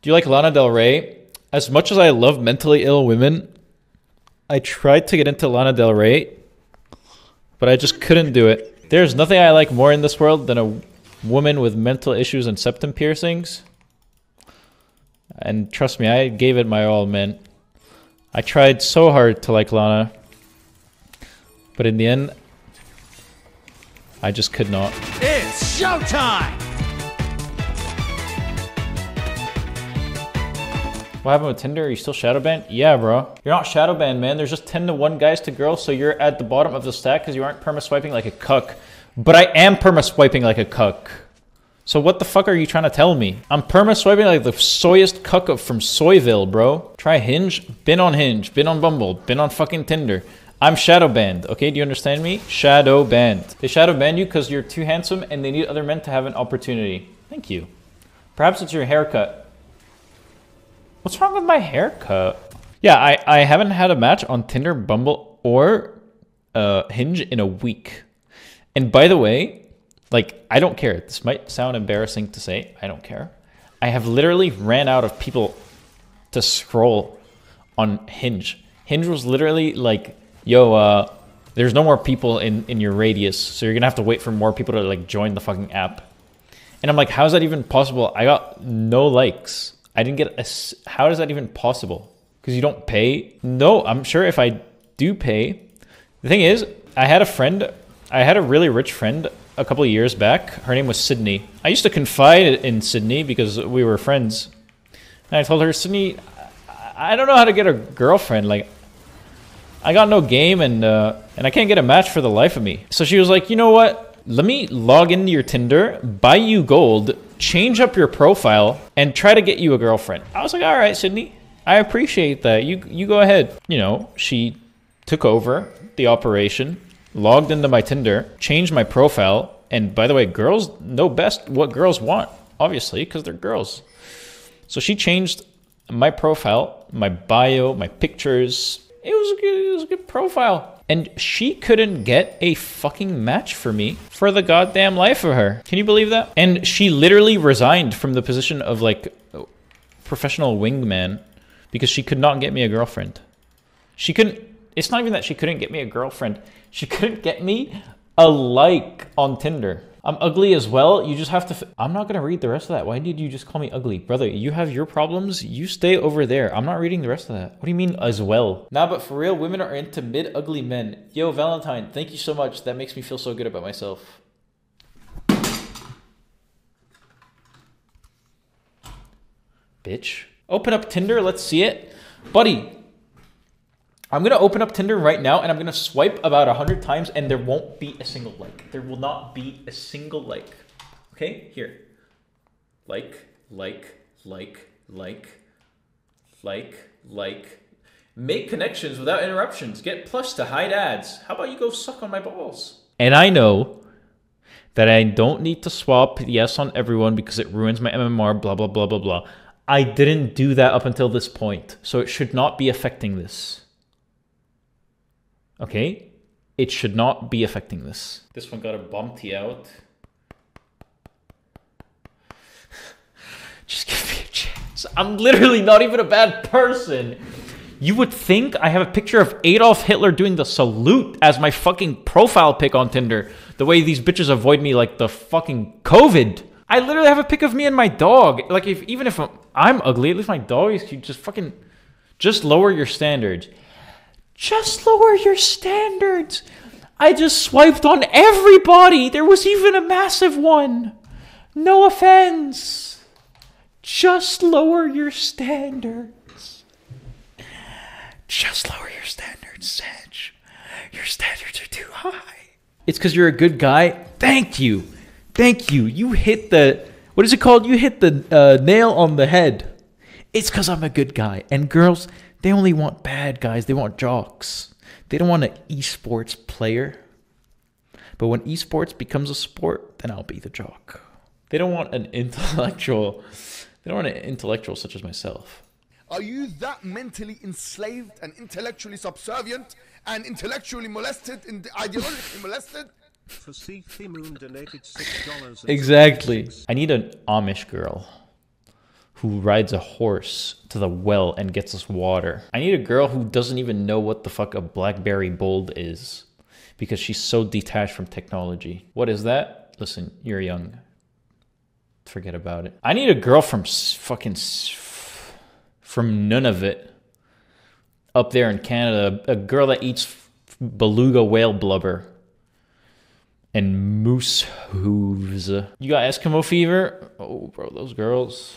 Do you like Lana Del Rey? As much as I love mentally ill women, I tried to get into Lana Del Rey, but I just couldn't do it. There's nothing I like more in this world than a woman with mental issues and septum piercings. And trust me, I gave it my all, man. I tried so hard to like Lana, but in the end, I just could not. It's showtime! What happened with Tinder? Are you still shadow banned? Yeah, bro. You're not shadow banned, man. There's just 10-to-1 guys to girls, so you're at the bottom of the stack because you aren't perma-swiping like a cuck. But I am perma-swiping like a cuck. So what the fuck are you trying to tell me? I'm perma-swiping like the soyest cuck from Soyville, bro. Try Hinge. Been on Hinge. Been on Bumble. Been on fucking Tinder. I'm shadow banned, okay? Do you understand me? Shadow banned. They shadow ban you because you're too handsome and they need other men to have an opportunity. Thank you. Perhaps it's your haircut. What's wrong with my haircut? Yeah, I haven't had a match on Tinder, Bumble, or Hinge in a week. And by the way, like, I don't care. This might sound embarrassing to say. I don't care. I have literally ran out of people to scroll on Hinge. Hinge was literally like, yo, there's no more people in your radius, so you're gonna have to wait for more people to like join the fucking app. And I'm like, how is that even possible? I got no likes. I didn't get a... How is that even possible? Because you don't pay? No, I'm sure if I do pay... The thing is, I had a friend... I had a really rich friend a couple of years back. Her name was Sydney. I used to confide in Sydney because we were friends. And I told her, Sydney, I don't know how to get a girlfriend. Like, I got no game and I can't get a match for the life of me. So she was like, you know what? Let me log into your Tinder, buy you gold, change up your profile, and try to get you a girlfriend. I was like, all right, Sydney, I appreciate that. You go ahead. You know, she took over the operation, logged into my Tinder, changed my profile. And by the way, girls know best what girls want, obviously, because they're girls. So she changed my profile, my bio, my pictures. It was a good profile. And she couldn't get a fucking match for me for the goddamn life of her. Can you believe that? And she literally resigned from the position of like professional wingman because she could not get me a girlfriend. She couldn't, it's not even that she couldn't get me a girlfriend. She couldn't get me a like on Tinder. I'm ugly as well. You just have to... I'm not going to read the rest of that. Why did you just call me ugly? Brother, you have your problems. You stay over there. I'm not reading the rest of that. What do you mean as well? Nah, but for real, women are into mid-ugly men. Yo, Valentine, thank you so much. That makes me feel so good about myself. Bitch. Open up Tinder. Let's see it. Buddy. I'm going to open up Tinder right now and I'm going to swipe about 100 times and there won't be a single like. There will not be a single like. Okay, here. Like. Make connections without interruptions. Get plush to hide ads. How about you go suck on my balls? And I know that I don't need to swap yes on everyone because it ruins my MMR, blah, blah, blah, blah, blah. I didn't do that up until this point, so it should not be affecting this. Okay, it should not be affecting this. This one got a bumpty out. Just give me a chance. I'm literally not even a bad person. You would think I have a picture of Adolf Hitler doing the salute as my fucking profile pic on Tinder. The way these bitches avoid me like the fucking COVID. I literally have a pic of me and my dog. Like, even if I'm ugly, at least my dog is cute. Just lower your standards. Just lower your standards. I just swiped on everybody. There was even a massive one. No offense. Just lower your standards. Just lower your standards, Sedge. Your standards are too high. It's because you're a good guy. Thank you. Thank you. You hit the... What is it called? You hit the nail on the head. It's because I'm a good guy. And girls... They only want bad guys. They want jocks. They don't want an esports player. But when esports becomes a sport, then I'll be the jock. They don't want an intellectual. They don't want an intellectual such as myself. Are you that mentally enslaved and intellectually subservient and intellectually molested and ideologically molested? Moon donated $6. Exactly. I need an Amish girl. who rides a horse to the well and gets us water. I need a girl who doesn't even know what the fuck a BlackBerry Bold is because she's so detached from technology. What is that? Listen, you're young. Forget about it. I need a girl from from Nunavut up there in Canada. A girl that eats beluga whale blubber and moose hooves. You got Eskimo fever? Oh, bro, those girls.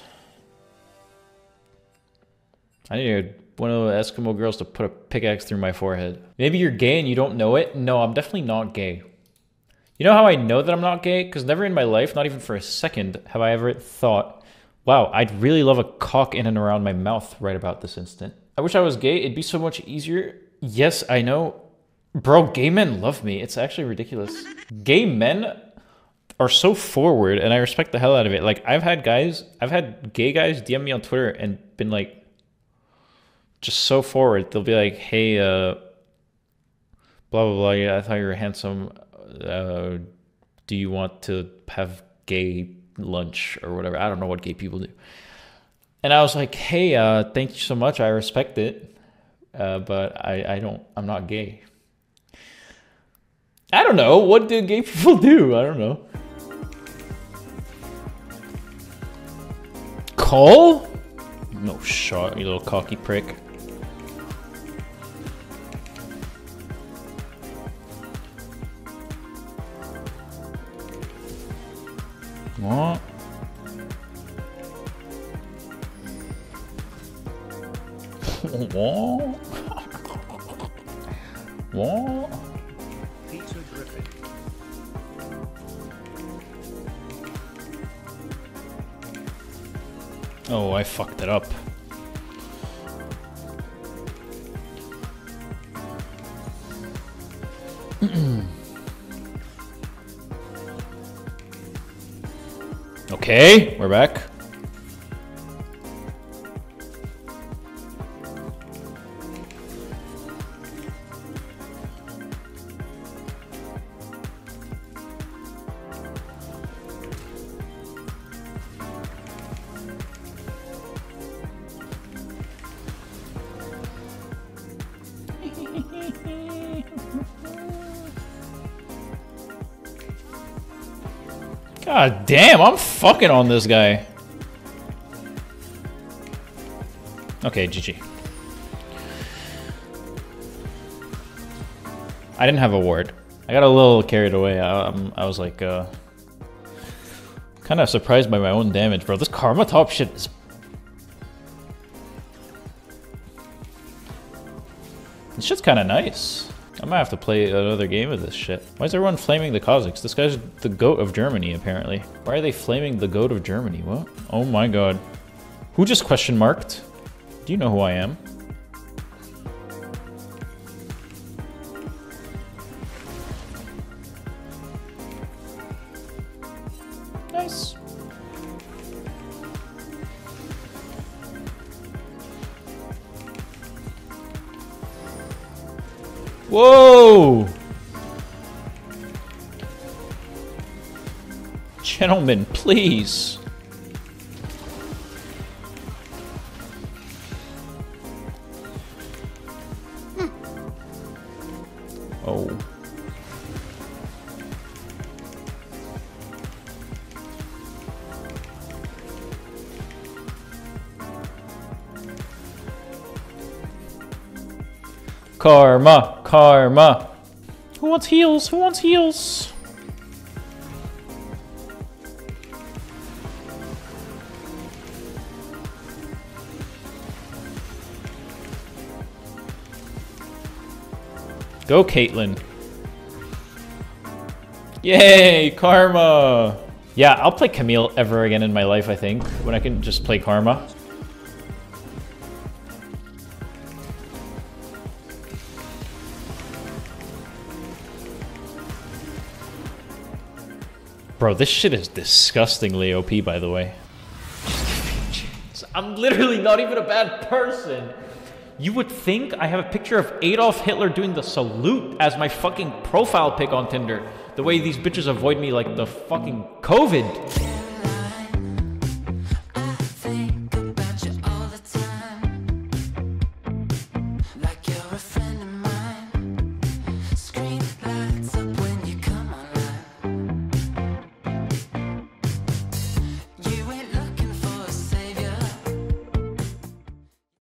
I need one of the Eskimo girls to put a pickaxe through my forehead. Maybe you're gay and you don't know it? No, I'm definitely not gay. You know how I know that I'm not gay? Because never in my life, not even for a second, have I ever thought, wow, I'd really love a cock in and around my mouth right about this instant. I wish I was gay. It'd be so much easier. Yes, I know. Bro, gay men love me. It's actually ridiculous. Gay men are so forward, and I respect the hell out of it. Like, I've had gay guys DM me on Twitter and been like, just so forward. They'll be like, hey, blah, blah, blah. Yeah, I thought you were handsome. Do you want to have gay lunch or whatever? I don't know what gay people do. And I was like, hey, thank you so much. I respect it. But I'm not gay. I don't know. What do gay people do? I don't know. Cole? No shot, you little cocky prick. What? What? What? Peter Griffin. Oh, I fucked it up. Okay, we're back. God damn, I'm fucking on this guy. Okay, GG. I didn't have a ward. I got a little carried away. I was like, kind of surprised by my own damage, bro. This Karma top shit is... This shit's kind of nice. I might have to play another game of this shit. Why is everyone flaming the Kazakhs? This guy's the GOAT of Germany, apparently. Why are they flaming the GOAT of Germany? What? Oh my god. Who just question marked? Do you know who I am? Nice. Whoa! Gentlemen, please. Oh. Karma, karma. Who wants heals? Who wants heals? Go, Caitlyn. Yay, Karma. Yeah, I'll play Camille ever again in my life, I think, when I can just play Karma. Bro, this shit is disgustingly OP, by the way. I'm literally not even a bad person. You would think I have a picture of Adolf Hitler doing the salute as my fucking profile pic on Tinder. The way these bitches avoid me like the fucking COVID.